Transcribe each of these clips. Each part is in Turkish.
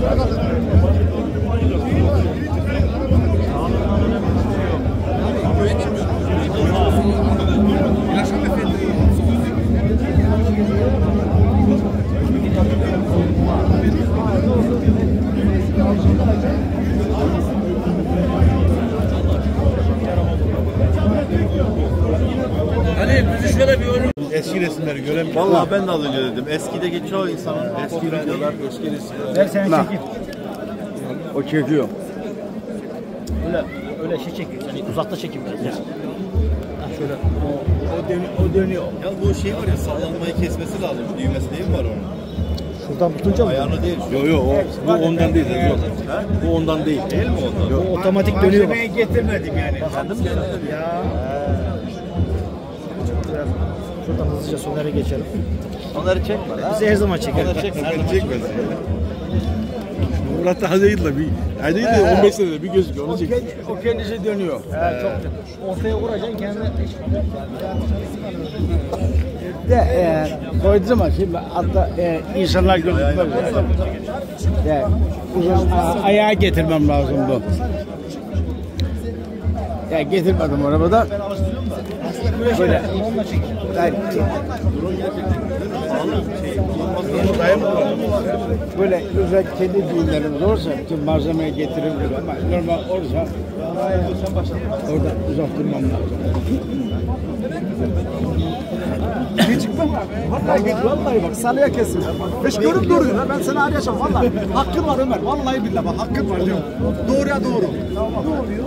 Eski resimleri göremiyorum. Vallahi ben de az önce dedim. Eskideki çoğu insanın eski videolar, eski resimler. Ver seni çekeyim. O çekiyor. Öyle şey çekiyor. Yani uzakta çekeyim biraz ya. Şöyle O dönüyor. Ya bu şey var ya, sallanmayı kesmesi lazım. Düğmesi değil mi var onun? şuradan tutunca mı? Ayarlı değil. Yok bu ondan değil. Yok. Bu ondan değil. Değil mi ondan? O otomatik dönüyor. Malzemeyi getirmedim yani. Kendim Ya. Biraz şuradan hızlıca Soner'e geçelim. onları çekme. Bizi her zaman çeker. Onları çekme. Çekmez. Murat daha değil de bir. Ay değil de 15 senede bir gözüküyor. Onu çek. O kendisi dönüyor. Çok ortaya vuracaksın kendine. De koyduğu zaman şimdi hatta insanlar gözükmez. Uzun ayağa getirmem lazım bu. Ya getirmedim arabada. Böyle. Böyle özel kendi düğünlerimiz olursa bütün malzemeyi getirebilir ama normal olursa orada uzak durmam lazım. Vallahi bak salıya kesin. Hiç görüp duruyor ha, ben seni arayacağım vallahi. Hakkın var Ömer. Vallahi billahi bak hakkın var diyorum. Doğruya doğru. Ne oluyor?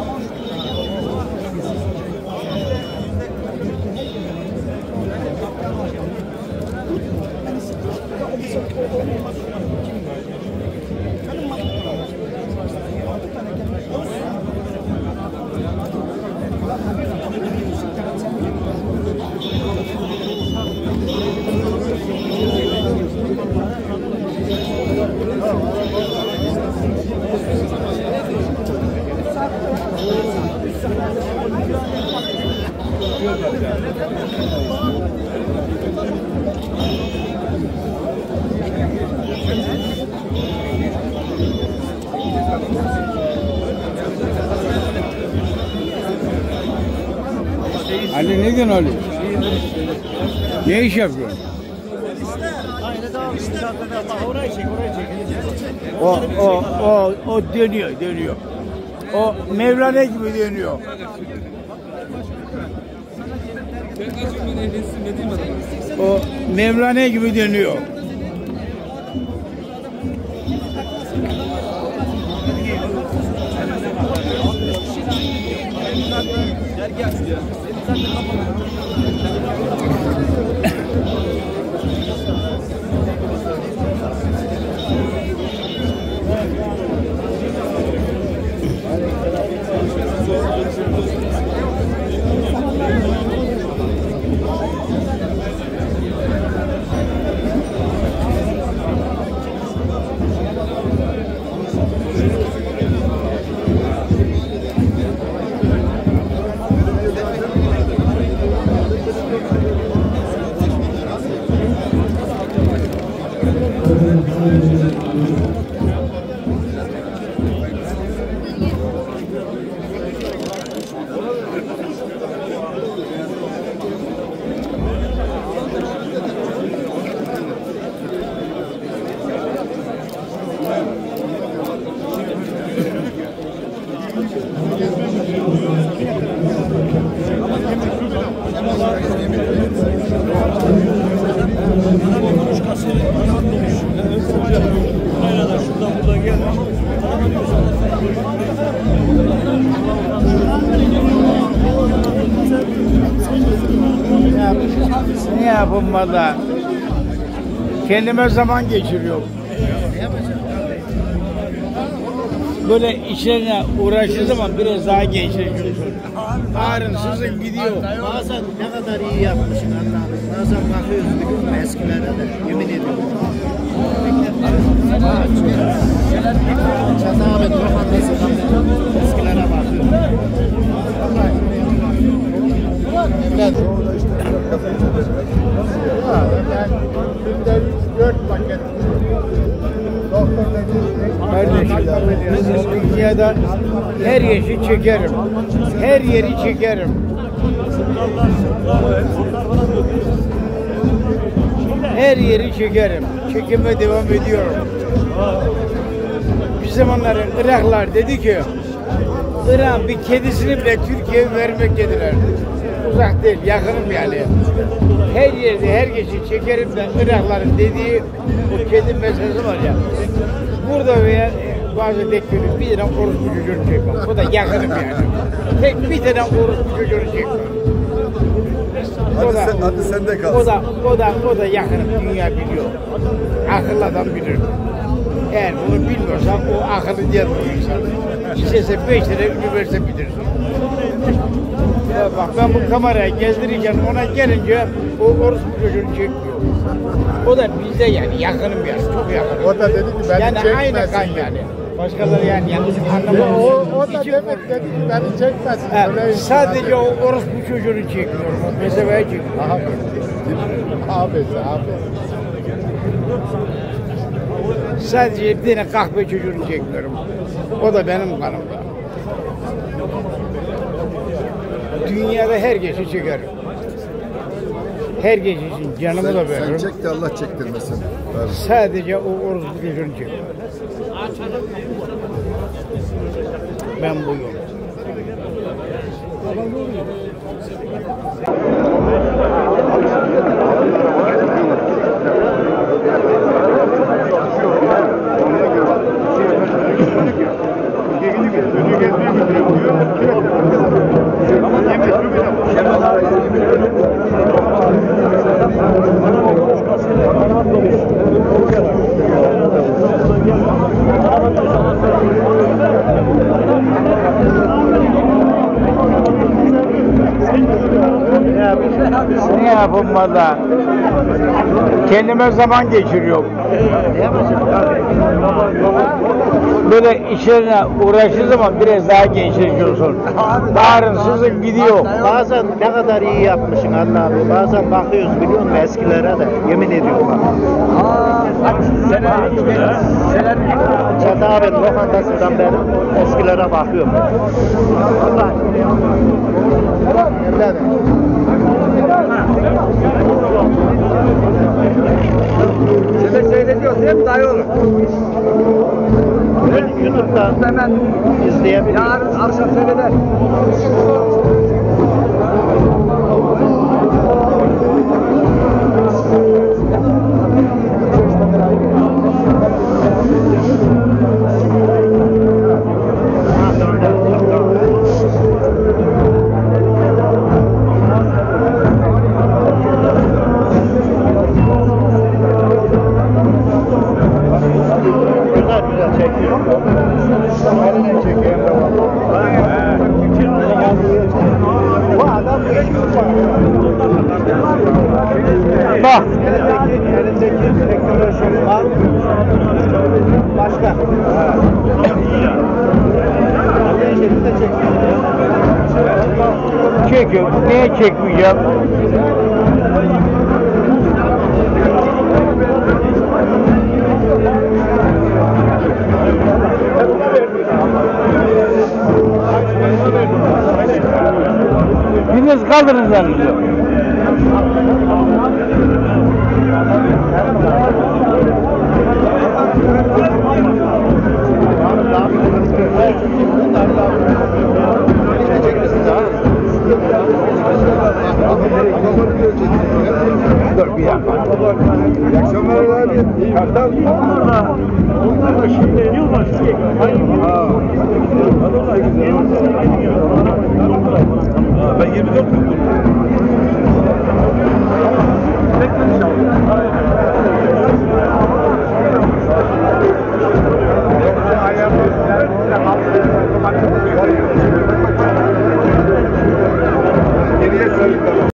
Ali ne diyorsun Ali? Ne iş yapıyorsun? O dönüyor. O Mevlana gibi dönüyor. O Mevlana gibi dönüyor. Ne yapayım valla? Kendime zaman geçiriyorum. Böyle işlerine uğraştığı zaman biraz daha gençleşiyorum. Ağrınsızın gidiyor. Bazen ne kadar iyi yapmışsın Allah'ım. Bazen bakıyoruz bir gün eskilere de. Yemin ediyorum. Çatağabet lokantası eskilere bakıyorum. Evet. Ben günde 3-4 paket doktor dedi. Kardeşim, dünyada her yeri çekerim. Her yeri çekerim. Her yeri çekerim. Çekime devam ediyorum. Bir zamanlar Iraklar dedi ki, Irak bir kedisini bile Türkiye'ye vermek dediler. Uzak değil, yakınım yani. Her yerde, her gece çekerim de Irakların dediği o kedi meselesi var ya. Burada veya bazı dekleri bir tane orospu çocuğunu çekmem. Bu da yakınım yani. Tek bir tane orospu çocuğunu çekmem. Hadi sen de kalsın. O da yakınım, dünya biliyor. Akıllı adam bilir. Eğer bunu bilmiyorsan o akıllı değil bu insan. İstese 5 lira üniversite bitirsin. Bak ben bu kameraya gezdirirken ona gelince o orospu çocuğunu çekmiyor. O da bizde yani yakınım yani, çok yakınım. O da dedi ki beni yani çekmesin. aynı kan yani. Başkaları yani yanlış anlamamış. O da demek dedi ki beni çekmesin. Evet, sadece o orospu çocuğunu çekmiyorum. O mesafeye çekiyorum. Abi. Sadece bir tane kahve çocuğunu çekmiyorum. O da benim kanımda. Dünyada her gece çekerim. Her gece için canımı da veririm. Sen çek de Allah çektirmesin. Sadece o orospu çocuğunu çekiyorum. Ben buyum. Ne yapayım valla? Kendime zaman geçiriyorum. Böyle işlerine uğraştığı zaman biraz daha gençleşiyorsun. Bağrınsızlık gidiyor. Bazen ne kadar iyi yapmışsın Allah abi. Bazen bakıyoruz biliyor musun eskilere de. Yemin ediyorum bak. Çatı abi lokantasından beri eskilere bakıyorum. Size seyrediyoruz hep dayı olur. YouTube'da Hemen izleyebilirim. yarın akşam seyreder. Güzel çekiyor. Eline çekiyor. Bu adam Bak. elindeki teknoloji var. Başka. Şekilde çekiyor. Çekiyor. Niye çekmeyeceğim? Biriniz kaldırın zannediyor. Dur bir dakika. İyi akşamlar abi. Kartal. Onlar da şimdi ediyorlar. Ben 24